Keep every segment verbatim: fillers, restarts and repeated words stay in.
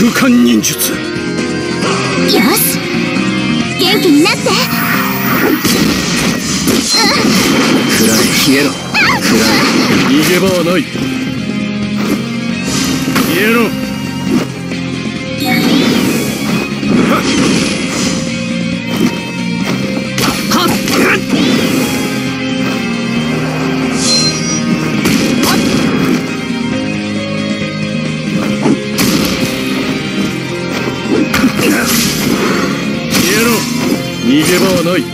空間忍術。よし、元気になって。 くらえ、消えろ。くらえ、逃げ場はない。消えろ。はっはっ消えろ。逃げ場はない。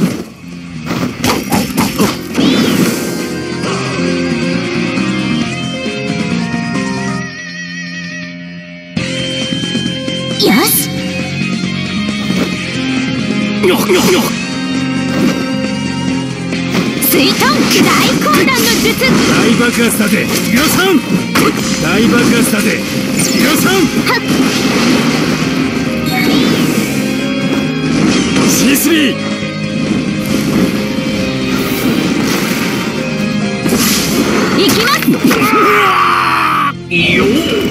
よし。水遁大混乱の術。 大爆発だぜ。よさん。大爆発だぜ。よさん。シースリー。 行きます。 よっ。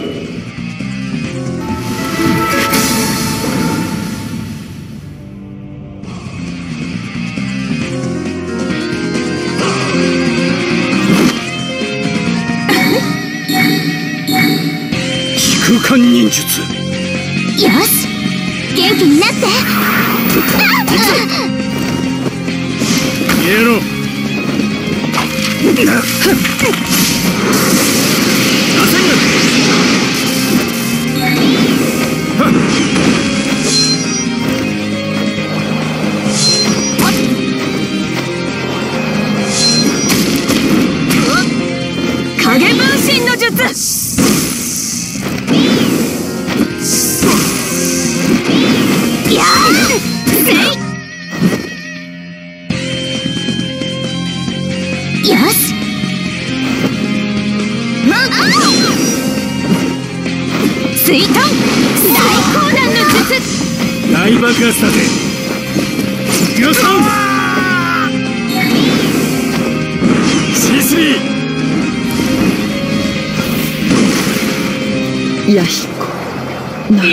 空間忍術。 よし、元気になって。 消えろ。 影分身の術。やーせい。よし。水遁大混乱の術。 大爆発だぜ。よさん。シースリー。 弥彦長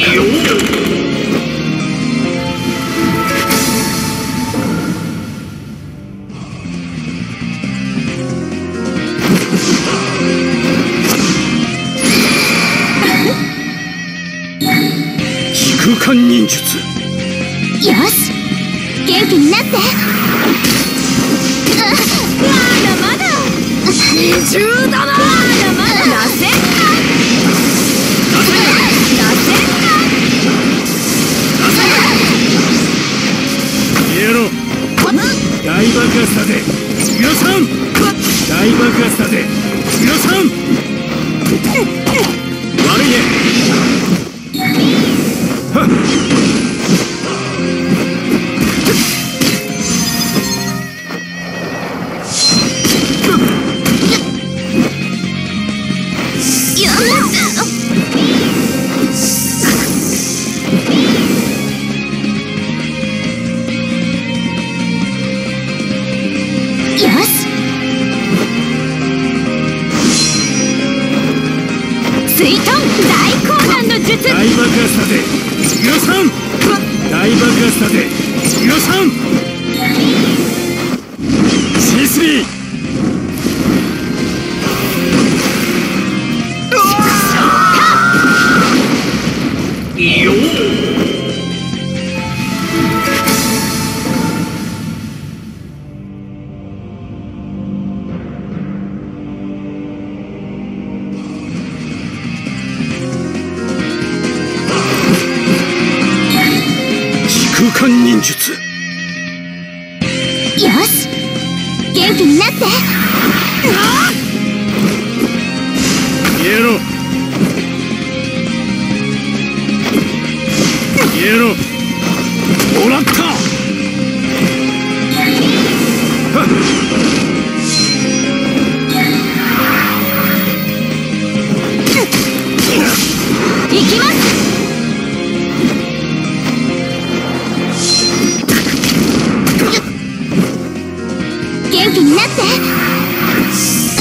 空間忍術。 よし、元気になって。まだまだ。二重玉。まだまだ。螺旋か。螺旋か。 消えろ。大爆発だぜ。よさん。大爆発だぜ。よさん。悪いね。はっ。 水遁大混乱の術。 大爆発だぜ。よさん。大爆発だぜ。よさん。シースリー。よっ。空間忍術。 よし、元気になって。 消えろ。消えろ。もらった。はっ。 行きます。元気になって。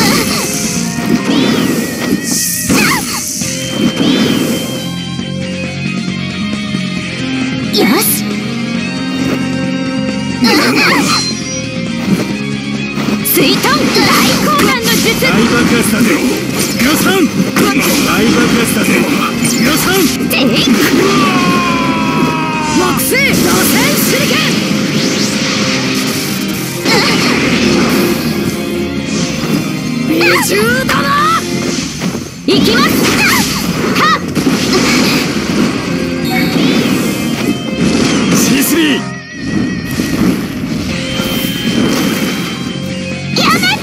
高弾の術。 大爆発だぜ予算大爆発だぜ予算てい木星螺旋手裏剣。美獣玉いきます。はっシースリーやめて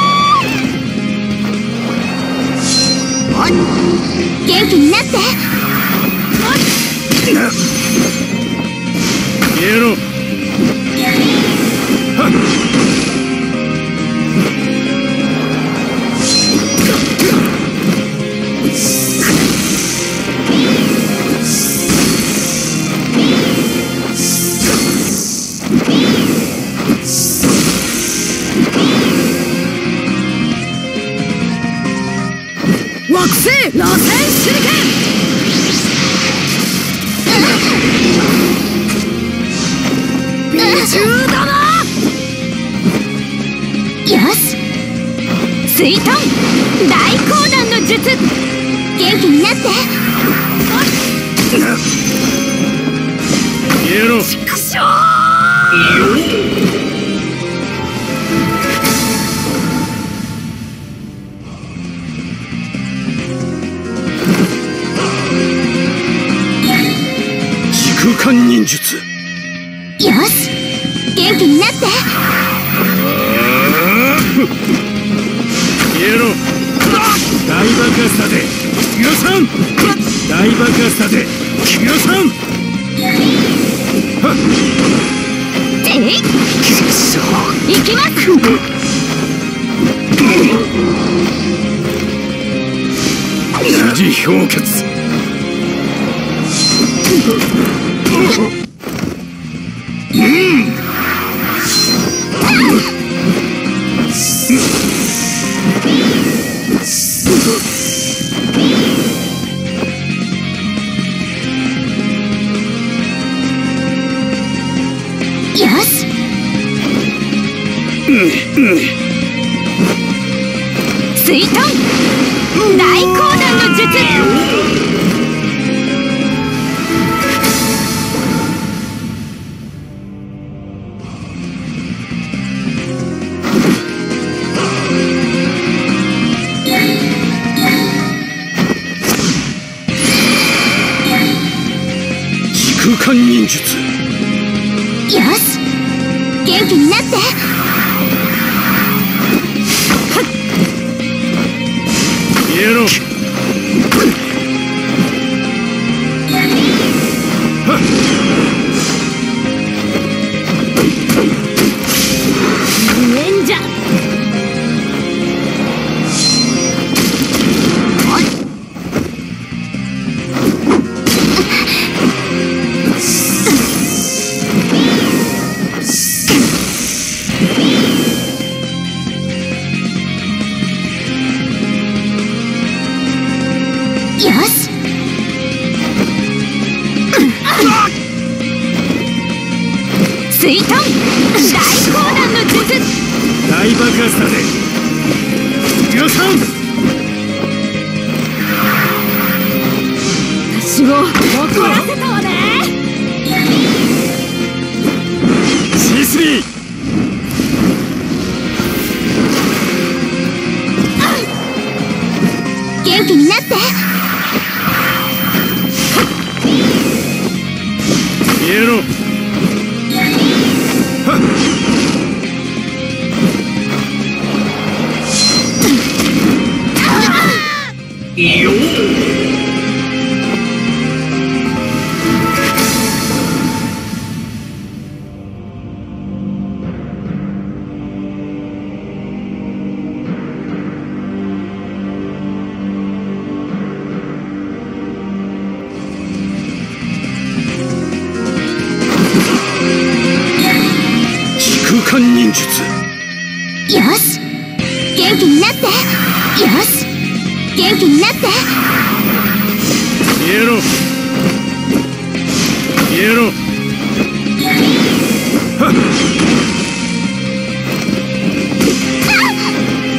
ー。元気になって。 消えろはっ惑星螺旋手裏剣。美獣玉よし水遁大高弾の術。元気になって。 消えろくしょ時空間忍術よし元気になって。 消えろ大爆発だぜ予算大爆発だぜ予算はっていくそいきます。 二次氷結うんよし水遁大高弾の術。 時空間忍術よし元気になって。 消えろはっ無縁じゃ。よし水遁大高弾の術。 大爆発だぜ予算私を怒らせたわね。 シースリー元気になって。 消えろはっいいよ時空間忍術よし元気になって。よし元気になって。 消えろ消えろはっ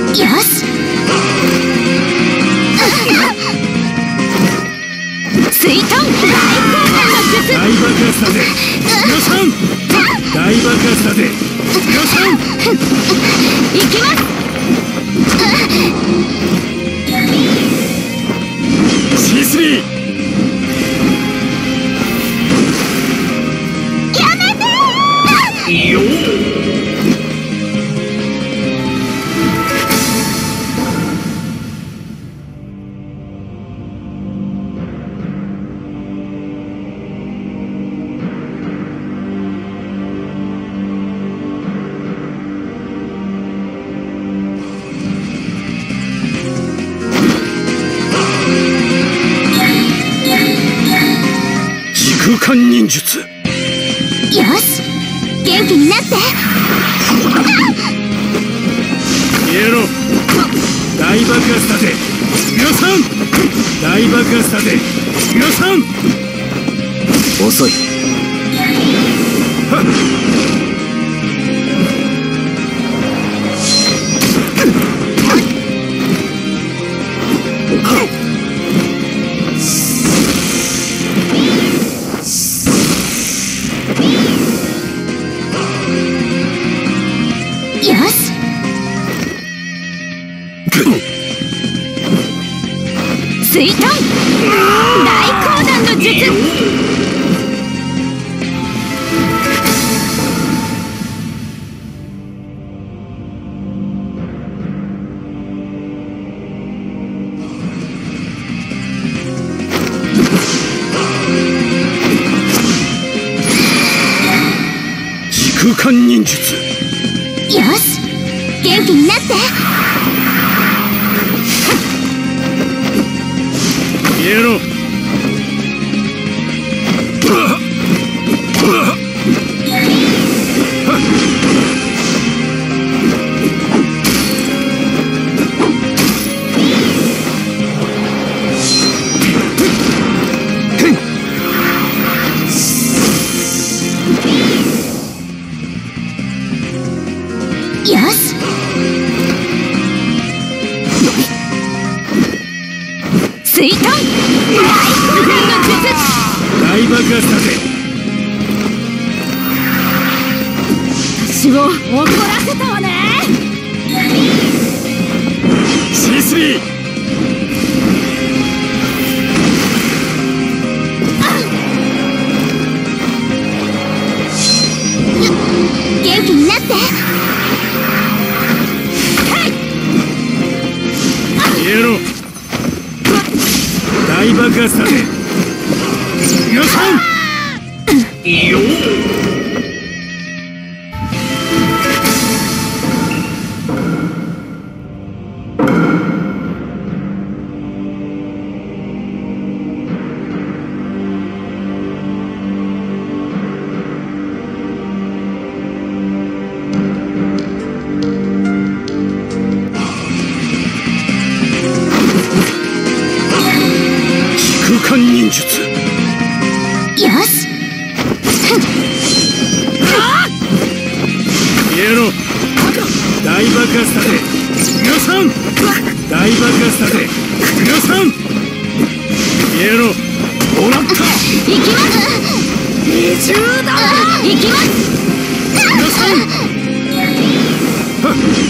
よし水遁大光弾の術大爆発だぜよさん大爆発だぜよさん行きますシースリーやめていいよ空間忍術よし元気になって消えろ大爆発だぜ皆さん大爆発だぜ皆さん遅いはっよし水遁大光弾の術時空間忍術よし元気になって消えろよし水遁大光弾の術大爆発だぜ私を怒らせたわねシースリー元気になって消えろ大爆発だぜ皆さんいいよ空間忍術よし消えろ大爆発だぜ皆さん大爆発だぜ皆さん消えろもらった行きます二重だ行きます皆さんはっ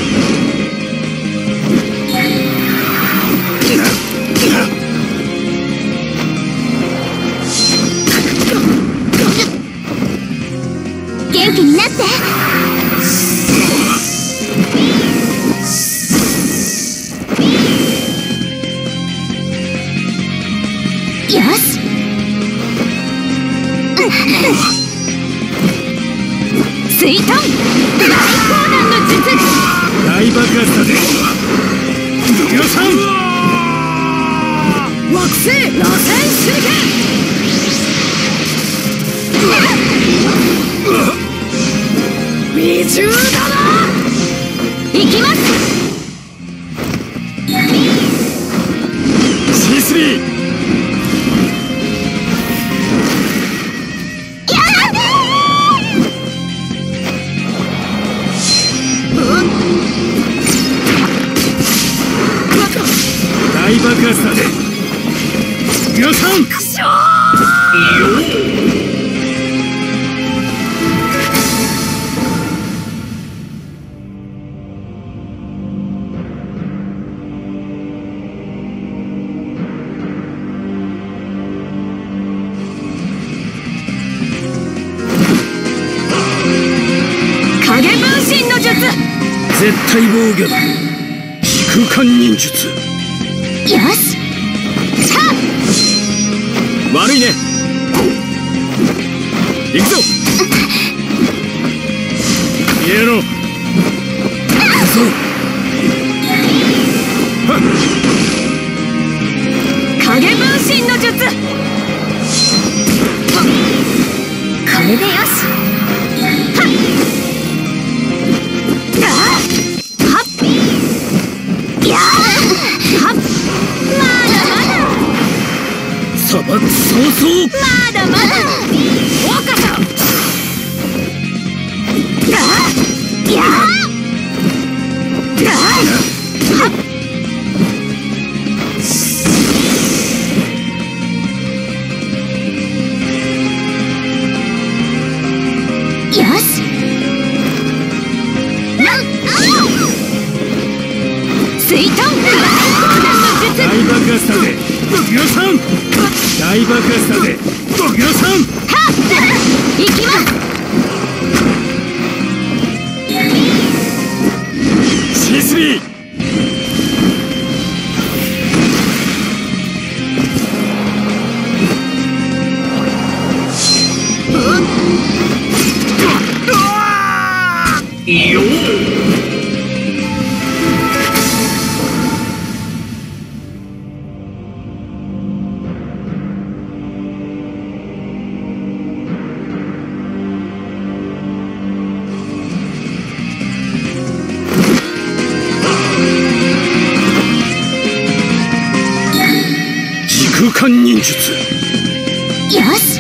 元気になってよし水遁大光弾の術大爆発だぜ皆さん惑星螺旋手裏剣二重だな行きますシースリー大爆発だぜ。皆さんくしょ影分身の術。 絶対防御だ。時空間忍術。 よし。さあ悪いね。行くぞ。消えろ。そう。 影分身の術。これでよし。はっあーはっやーはっまだまだ砂漠早々。 まだまだおかさあーやーあーはっよし。水遁大爆発だぜ。皆さん大爆発だぜ。皆さんはっ行きます。 シースリー。いいよ。時空間忍術。 よし。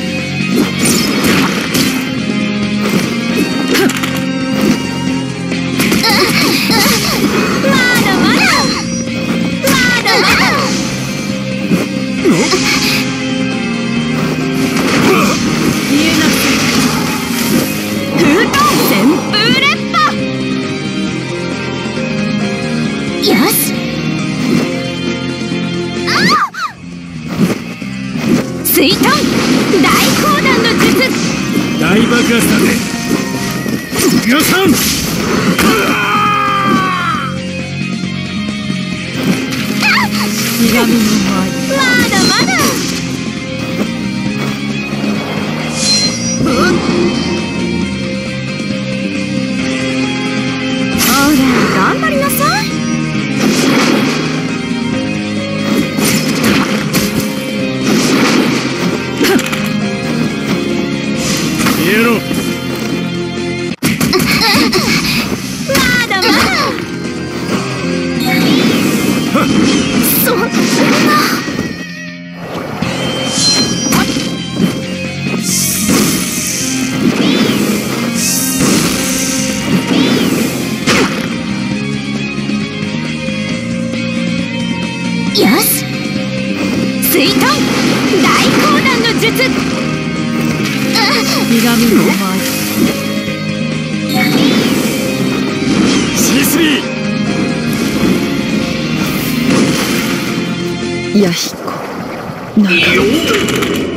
まだまだまだまだ見えなくて風遁旋風烈波。よし。水遁大砲弾の術。 大爆発だぜ。皆さんひがみの舞。まだまだほら頑張りなさい。 消えろ。 まだまだそんなよし。水遁大砲弾の術。ひがみの舞。 シースリー。 弥彦長い。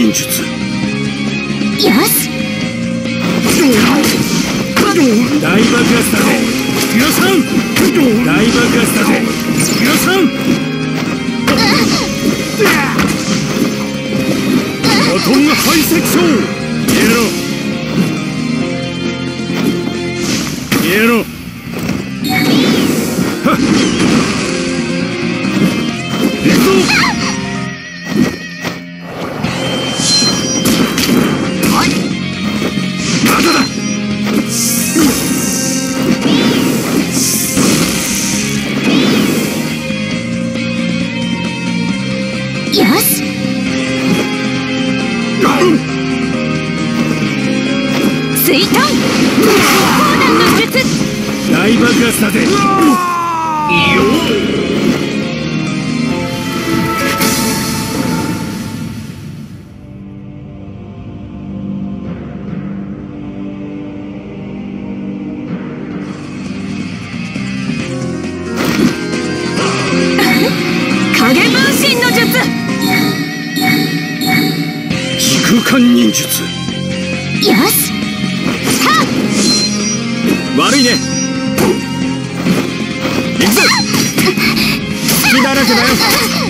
忍術。 よし。 大爆発だぜ皆さん。大爆発だぜ皆さん。バトン排斥症。消えろ消えろ。はっ行くぞ。まだだ。 よし。水遁高難の術。 大爆発だぜ。 影分身の術。 時空間忍術。 よし。はっ悪いね。行くぞ。隙だらけだよ。